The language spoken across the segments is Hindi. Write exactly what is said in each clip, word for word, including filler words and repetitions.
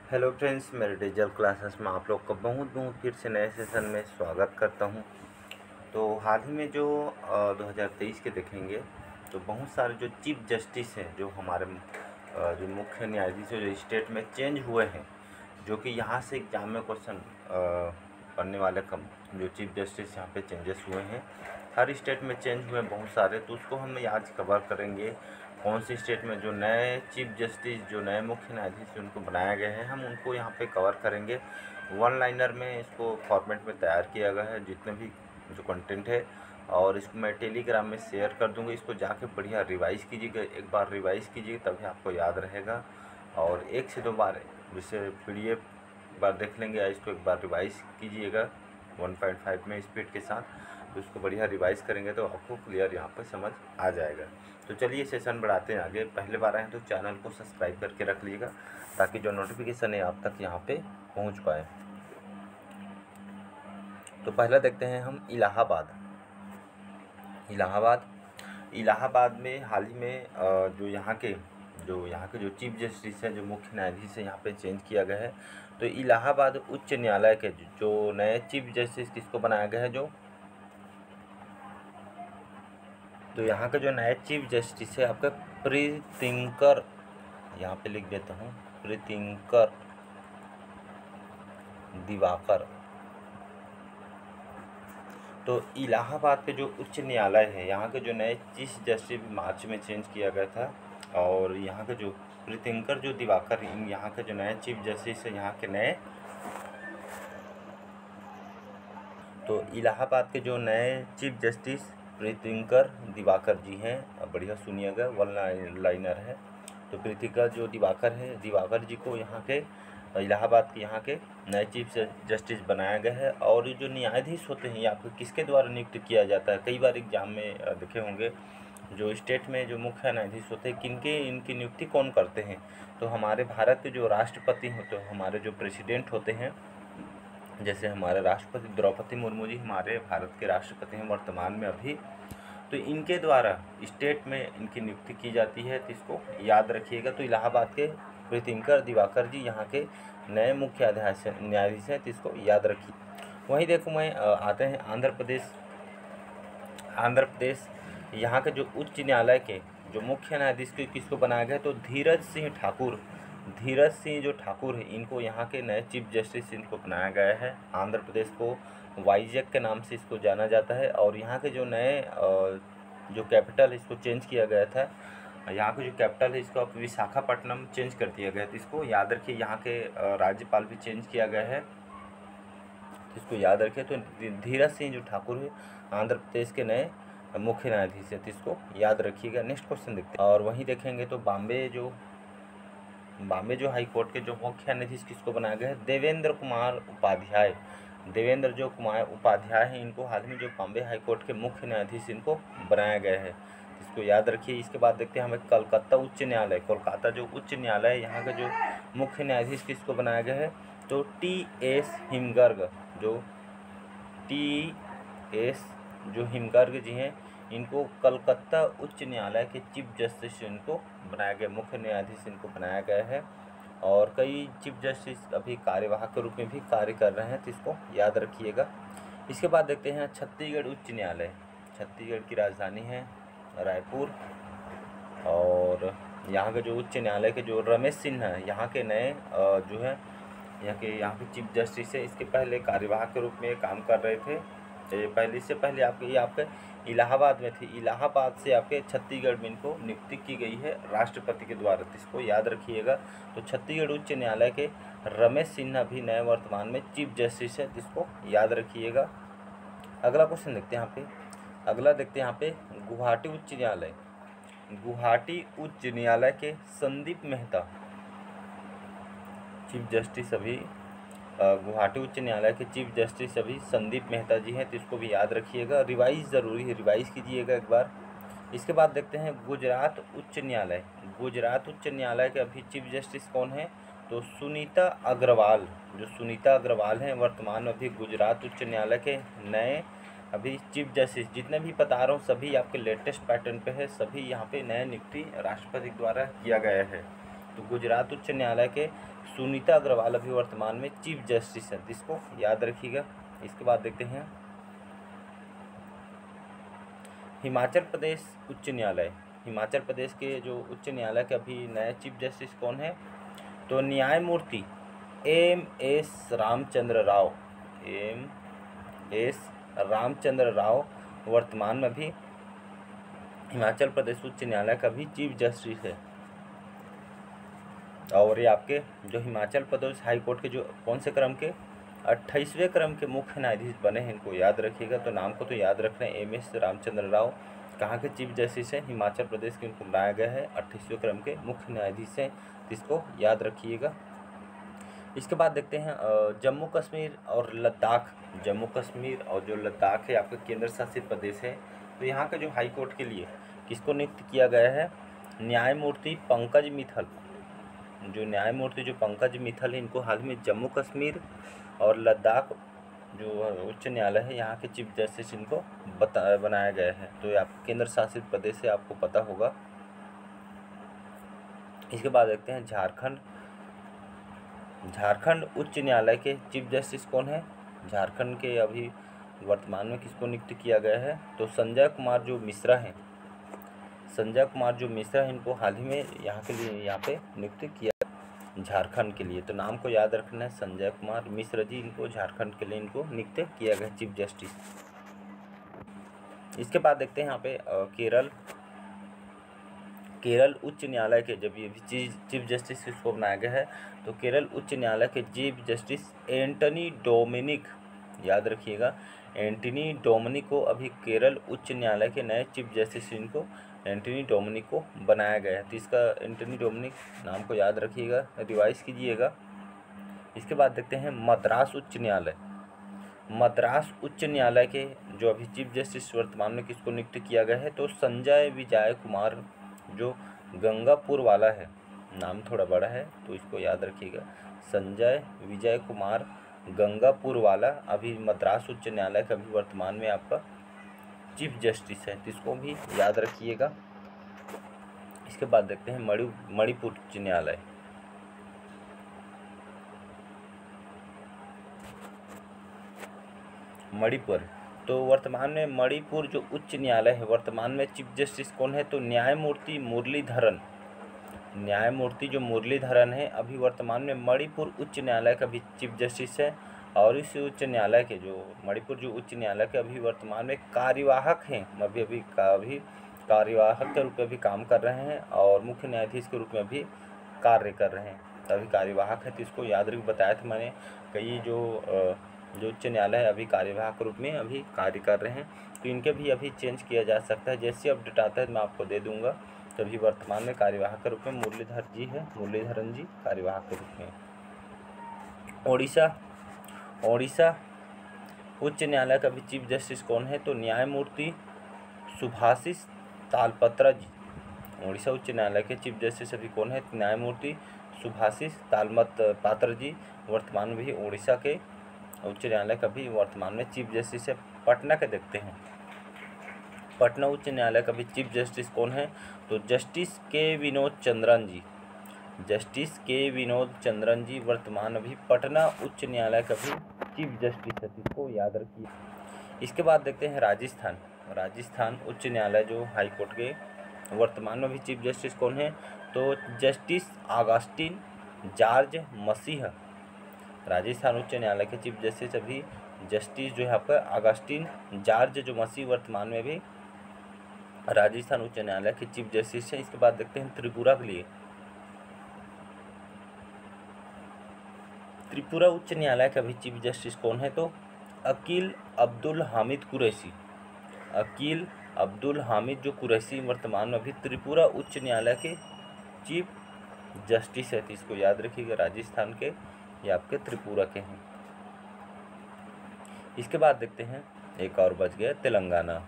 हेलो फ्रेंड्स, मेरे डिजिटल क्लासेस में आप लोग का बहुत बहुत फिर से नए सेशन में स्वागत करता हूं। तो हाल ही में जो अ, दो हज़ार तेईस के देखेंगे तो बहुत सारे जो चीफ जस्टिस हैं, जो हमारे अ, जो मुख्य न्यायाधीश जो स्टेट में चेंज हुए हैं, जो कि यहाँ से एग्जाम में क्वेश्चन पढ़ने वाले कम जो चीफ जस्टिस यहाँ पे चेंजेस हुए हैं, हर स्टेट में चेंज हुए हैं बहुत सारे। तो उसको हम आज कवर करेंगे। कौन सी स्टेट में जो नए चीफ जस्टिस जो नए मुख्य न्यायाधीश उनको बनाया गया है, हम उनको यहाँ पे कवर करेंगे। वन लाइनर में इसको फॉर्मेट में तैयार किया गया है, जितने भी जो कंटेंट है, और इसको मैं टेलीग्राम में शेयर कर दूँगा। इसको जाके बढ़िया रिवाइज़ कीजिएगा, एक बार रिवाइज़ कीजिएगा तभी आपको याद रहेगा। और एक से दो बार जैसे पीडीएफ बार देख लेंगे, या इसको एक बार रिवाइज़ कीजिएगा वन पॉइंट फाइव में स्पीड के साथ। तो इसको बढ़िया रिवाइज़ करेंगे तो आपको क्लियर यहाँ पर समझ आ जाएगा। तो चलिए सेशन बढ़ाते हैं आगे। पहले बार आए हैं तो चैनल को सब्सक्राइब करके रख लीजिएगा, ताकि जो नोटिफिकेशन है आप तक यहाँ पे पहुँच पाए। तो पहला देखते हैं हम इलाहाबाद। इलाहाबाद इलाहाबाद में हाल ही में जो यहाँ के जो यहाँ के जो चीफ जस्टिस हैं, जो मुख्य न्यायाधीश है, यहाँ पे चेंज किया गया है। तो इलाहाबाद उच्च न्यायालय के जो नए चीफ जस्टिस किसको बनाया गया है, जो तो यहाँ के जो नए चीफ जस्टिस है आपका प्रीतिंकर, यहाँ पे लिख देता हूँ, प्रीतिंकर दिवाकर। तो इलाहाबाद के जो उच्च न्यायालय है, यहाँ के जो नए चीफ जस्टिस मार्च में चेंज किया गया था, और यहाँ के जो प्रीतिंकर जो दिवाकर, इन यहाँ के जो नए चीफ जस्टिस है, यहाँ के नए तो इलाहाबाद के जो नए चीफ जस्टिस प्रीतिंकर दिवाकर जी हैं, बढ़िया सुनिएगा, वन लाइनर है। तो प्रीतिंकर जो दिवाकर है, दिवाकर जी को यहाँ के इलाहाबाद के यहाँ के नए चीफ जस्टिस बनाया गया है। और ये जो न्यायाधीश होते हैं, ये आपको किसके द्वारा नियुक्त किया जाता है? कई बार एग्जाम में देखे होंगे, जो स्टेट में जो मुख्य न्यायाधीश होते हैं, किनके इनकी नियुक्ति कौन करते हैं? तो हमारे भारत के जो राष्ट्रपति होते हैं, हमारे जो प्रेसिडेंट होते हैं, जैसे हमारे राष्ट्रपति द्रौपदी मुर्मू जी हमारे भारत के राष्ट्रपति हैं वर्तमान में अभी। तो इनके द्वारा स्टेट में इनकी नियुक्ति की जाती है, तो इसको याद रखिएगा। तो इलाहाबाद के प्रीतिंकर दिवाकर जी यहाँ के नए मुख्य न्यायाधीश हैं, तो इसको याद रखिए। वहीं देखो मैं आते हैं आंध्र प्रदेश। आंध्र प्रदेश यहाँ के जो उच्च न्यायालय के जो मुख्य न्यायाधीश किसको बनाया गया, तो धीरज सिंह ठाकुर धीरज सिंह जो ठाकुर है, इनको यहाँ के नए चीफ जस्टिस इनको बनाया गया है। आंध्र प्रदेश को वाइजैक के नाम से इसको जाना जाता है। और यहाँ के जो नए जो कैपिटल है, इसको चेंज किया गया था। यहाँ के जो कैपिटल है, इसको विशाखापट्टनम चेंज कर दिया गया, तो इसको याद रखिए। यहाँ के राज्यपाल भी चेंज किया गया है, तो इसको याद रखिए। तो धीरज सिंह जो ठाकुर है आंध्र प्रदेश के नए मुख्य न्यायाधीश है, तो इसको याद रखिएगा। नेक्स्ट क्वेश्चन देखते हैं। और वहीं देखेंगे तो बॉम्बे जो बॉम्बे जो हाई कोर्ट के जो मुख्य न्यायाधीश किसको बनाया गया है, देवेंद्र कुमार उपाध्याय। देवेंद्र जो कुमार उपाध्याय हैं, इनको हाल में जो बॉम्बे हाई कोर्ट के मुख्य न्यायाधीश इनको बनाया गया है, इसको याद रखिए। इसके बाद देखते हैं हमें कलकत्ता उच्च न्यायालय। कोलकाता जो उच्च न्यायालय है, यहाँ का जो मुख्य न्यायाधीश किसको बनाया गया है, तो टी एस हिमगर्ग। जो टी एस जो हिमगर्ग जी हैं, इनको कलकत्ता उच्च न्यायालय के चीफ जस्टिस इनको बनाया गया, मुख्य न्यायाधीश इनको बनाया गया है। और कई चीफ जस्टिस अभी कार्यवाहक के रूप में भी कार्य कर रहे हैं, तो इसको याद रखिएगा। इसके बाद देखते हैं छत्तीसगढ़ उच्च न्यायालय। छत्तीसगढ़ की राजधानी है रायपुर। और यहाँ के जो उच्च न्यायालय के जो रमेश सिन्हा है, यहाँ के नए जो है यहाँ के यहाँ के चीफ जस्टिस है। इसके पहले कार्यवाहक के रूप में काम कर रहे थे, पहले से पहले आपके ये आपके इलाहाबाद में थी। इलाहाबाद से आपके छत्तीसगढ़ में इनको नियुक्ति की गई है राष्ट्रपति के द्वारा, इसको याद रखिएगा। तो छत्तीसगढ़ उच्च न्यायालय के रमेश सिन्हा भी नए वर्तमान में चीफ जस्टिस है, जिसको याद रखिएगा। अगला क्वेश्चन देखते हैं यहाँ पे। अगला देखते हैं यहाँ पे गुवाहाटी उच्च न्यायालय। गुवाहाटी उच्च न्यायालय के संदीप मेहता चीफ जस्टिस अभी गुवाहाटी उच्च न्यायालय के चीफ जस्टिस अभी संदीप मेहता जी हैं, तो इसको भी याद रखिएगा। रिवाइज ज़रूरी है, रिवाइज कीजिएगा एक बार। इसके बाद देखते हैं गुजरात उच्च न्यायालय। गुजरात उच्च न्यायालय के अभी चीफ जस्टिस कौन है, तो सुनीता अग्रवाल। जो सुनीता अग्रवाल हैं वर्तमान में अभी गुजरात उच्च न्यायालय के नए अभी चीफ जस्टिस। जितने भी बता रहा हूँ सभी आपके लेटेस्ट पैटर्न पे है, सभी यहाँ पे नए नियुक्ति राष्ट्रपति द्वारा किया गया है। तो गुजरात उच्च न्यायालय के सुनीता अग्रवाल अभी वर्तमान में चीफ जस्टिस है, इसको याद रखिएगा। इसके बाद देखते हैं हिमाचल प्रदेश उच्च न्यायालय। हिमाचल प्रदेश के जो उच्च न्यायालय के अभी नए चीफ जस्टिस कौन है, तो न्यायमूर्ति M S Ramachandra Rao. M S Ramachandra Rao वर्तमान में भी हिमाचल प्रदेश उच्च न्यायालय का भी चीफ जस्टिस है। और ये आपके जो हिमाचल प्रदेश हाई कोर्ट के जो कौन से क्रम के अट्ठाईसवें क्रम के मुख्य न्यायाधीश बने हैं, इनको याद रखिएगा। तो नाम को तो याद रखना है, एम एस रामचंद्र राव कहाँ के चीफ जस्टिस हैं, हिमाचल प्रदेश के, इनको बनाया गया है अट्ठाईसवें क्रम के मुख्य न्यायाधीश हैं, इसको याद रखिएगा। इसके बाद देखते हैं जम्मू कश्मीर और लद्दाख। जम्मू कश्मीर और जो लद्दाख है आपका केंद्र शासित प्रदेश है, तो यहाँ के जो हाई कोर्ट के लिए किसको नियुक्त किया गया है, न्यायमूर्ति पंकज मित्तल। जो न्यायमूर्ति जो पंकज मित्तल है, इनको हाल में जम्मू कश्मीर और लद्दाख जो उच्च न्यायालय है यहाँ के चीफ जस्टिस इनको बता बनाया गया है। तो ये आप केंद्र शासित प्रदेश से आपको पता होगा। इसके बाद देखते हैं झारखंड। झारखंड उच्च न्यायालय के चीफ जस्टिस कौन है, झारखंड के अभी वर्तमान में किसको नियुक्त किया गया है, तो संजय कुमार जो मिश्रा हैं, संजय कुमार जो मिश्रा हैं, इनको हाल ही में यहाँ के लिए यहाँ पे नियुक्त किया झारखंड के लिए। तो नाम को याद रखना है, संजय कुमार मिश्रा जी, इनको झारखंड के लिए इनको नियुक्त किया गया चीफ जस्टिस। इसके बाद देखते हैं यहाँ पे केरल। केरल उच्च न्यायालय के जब ये चीफ जस्टिस किसको बनाया गया है, तो केरल उच्च न्यायालय के चीफ जस्टिस एंटनी डोमिनिक, याद रखिएगा, एंटनी डोमिनिक को अभी केरल उच्च न्यायालय के नए चीफ जस्टिस इनको एंटनी डोमिनिक को बनाया गया है। तो इसका एंटनी डोमिनिक नाम को याद रखिएगा, रिवाइज कीजिएगा। इसके बाद देखते हैं मद्रास उच्च न्यायालय। मद्रास उच्च न्यायालय के जो अभी चीफ जस्टिस वर्तमान में किसको नियुक्त किया गया है, तो संजय विजय कुमार जो गंगापुर वाला है, नाम थोड़ा बड़ा है तो इसको याद रखिएगा, संजय विजय कुमार गंगापुर वाला अभी मद्रास उच्च न्यायालय का भी वर्तमान में आपका चीफ जस्टिस है, तो इसको भी याद रखिएगा। इसके बाद देखते हैं मणि मणिपुर उच्च न्यायालय। मणिपुर, तो वर्तमान में मणिपुर जो उच्च न्यायालय है, वर्तमान में चीफ जस्टिस कौन है, तो न्यायमूर्ति मुरलीधरन। न्यायमूर्ति जो मुरलीधरन है अभी वर्तमान में मणिपुर उच्च न्यायालय का भी चीफ जस्टिस है। और इस उच्च न्यायालय के जो मणिपुर जो उच्च न्यायालय के अभी वर्तमान में कार्यवाहक हैं, अभी अभी का अभी कार्यवाहक के रूप में भी काम कर रहे हैं और मुख्य न्यायाधीश के रूप में भी कार्य कर रहे हैं। अभी कार्यवाहक है, तो इसको याद रख बताया था मैंने, कई जो जो उच्च न्यायालय है अभी कार्यवाहक रूप में अभी कार्य कर रहे हैं, तो इनके भी अभी चेंज किया जा सकता है। जैसे अपडेट आता है मैं आपको दे दूंगा। तो अभी वर्तमान में कार्यवाहक के रूप में मुरलीधर जी है, मुरलीधरन जी कार्यवाहक के रूप में। ओडिशा ओडिशा उच्च न्यायालय का भी चीफ जस्टिस कौन है, तो न्यायमूर्ति सुभाषिष तालपत्रा जी। ओडिशा उच्च न्यायालय के चीफ जस्टिस अभी कौन है, न्यायमूर्ति सुभाषिष तालमत पात्र जी वर्तमान में भी ओडिशा के उच्च न्यायालय का भी वर्तमान में चीफ जस्टिस है। पटना के देखते हैं, पटना उच्च न्यायालय का भी चीफ जस्टिस कौन है, तो जस्टिस के विनोद चंद्रन जी। जस्टिस के विनोद चंद्रन जी वर्तमान अभी पटना उच्च न्यायालय का भी चीफ जस्टिस है, इसको याद रखिए। इसके बाद देखते हैं राजस्थान। राजस्थान उच्च न्यायालय जो हाई कोर्ट के वर्तमान में भी चीफ जस्टिस कौन है, तो जस्टिस अगस्टिन जॉर्ज मसीह। राजस्थान उच्च न्यायालय के चीफ जस्टिस अभी जस्टिस जो है आपका अगस्टिन जॉर्ज जो मसीह वर्तमान में भी राजस्थान उच्च न्यायालय के चीफ जस्टिस है। इसके बाद देखते हैं त्रिपुरा के लिए। त्रिपुरा उच्च न्यायालय का भी चीफ जस्टिस कौन है, तो अकील अब्दुल हामिद कुरैशी। अकील अब्दुल हामिद जो कुरैशी वर्तमान में अभी त्रिपुरा उच्च न्यायालय के चीफ जस्टिस है, तो इसको याद रखिएगा, राजस्थान के ये आपके त्रिपुरा के हैं। इसके बाद देखते हैं एक और बच गया तेलंगाना।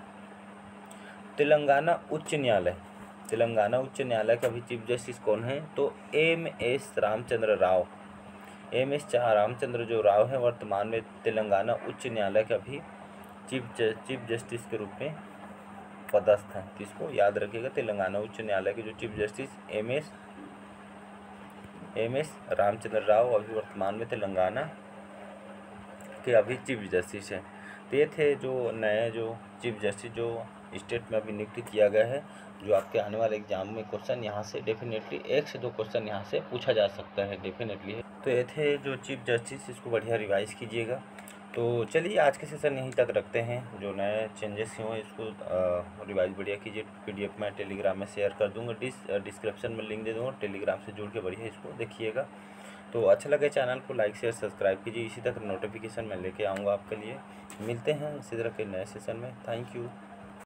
तेलंगाना उच्च न्यायालय तेलंगाना उच्च न्यायालय का भी चीफ जस्टिस कौन है, तो M S Ramachandra Rao. M S Ramachandra जो राव है वर्तमान में तेलंगाना उच्च न्यायालय का भी चीफ चीफ जस्टिस के रूप में पदस्थ हैं, तो इसको याद रखिएगा। तेलंगाना उच्च न्यायालय के जो chief justice M S M S Ramachandra Rao अभी वर्तमान में तेलंगाना के अभी चीफ जस्टिस हैं। तो ये थे जो नए जो चीफ जस्टिस जो स्टेट में अभी नियुक्त किया गया है, जो आपके आने वाले एग्जाम में क्वेश्चन यहाँ से डेफिनेटली एक से दो क्वेश्चन यहाँ से पूछा जा सकता है डेफिनेटली है। तो ये थे जो चीफ जस्टिस, इसको बढ़िया रिवाइज कीजिएगा। तो चलिए आज के सेशन यहीं तक रखते हैं। जो नए चेंजेस हुए इसको रिवाइज बढ़िया कीजिए। पीडीएफ मैं टेलीग्राम में शेयर कर दूंगा, डिस डिस्क्रिप्शन में लिंक दे दूंगा, टेलीग्राम से जुड़ के बढ़िया इसको देखिएगा। तो अच्छा लगे चैनल को लाइक शेयर सब्सक्राइब कीजिए। इसी तरह नोटिफिकेशन मैं लेके आऊँगा आपके लिए। मिलते हैं इसी तरह के नए सेशन में। Thank you.